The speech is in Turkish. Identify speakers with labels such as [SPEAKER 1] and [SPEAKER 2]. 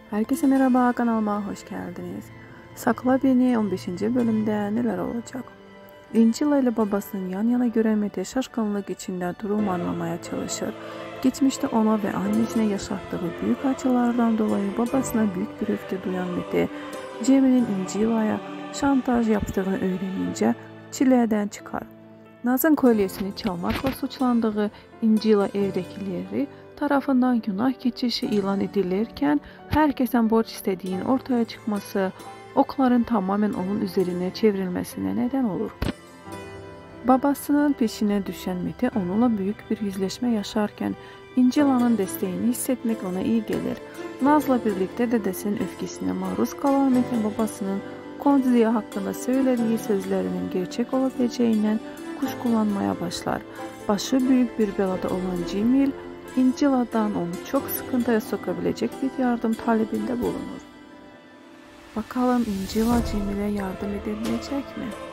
[SPEAKER 1] Herkese merhaba, kanalıma hoş geldiniz. Sakla Beni 15. bölümde neler olacak? Angela ile babasının yan yana gören Mete şaşkınlık içinde durumu anlamaya çalışır. Geçmişte ona ve annesine yaşattığı büyük acılardan dolayı babasına büyük bir öfke duyan Mete, Cemil'in Angela'ya şantaj yaptığını öğrenince çileden çıkar. Naz'ın kolyesini çalmakla suçlandığı Angela evdekileri tarafından günah keçişi ilan edilirken herkesten borç istediğinin ortaya çıkması okların tamamen onun üzerine çevrilmesine neden olur. Babasının peşine düşen Mete onunla büyük bir yüzleşme yaşarken Angela'nın desteğini hissetmek ona iyi gelir. Naz'la birlikte dedesinin öfkesine maruz kalan Mete babasının Konziya hakkında söylediği sözlerinin gerçek olabileceğinden kuşkulanmaya başlar. Başı büyük bir belada olan Cemil, Angela'dan onu çok sıkıntıya sokabilecek bir yardım talebinde bulunur. Bakalım Angela Cemil'e yardım edebilecek mi?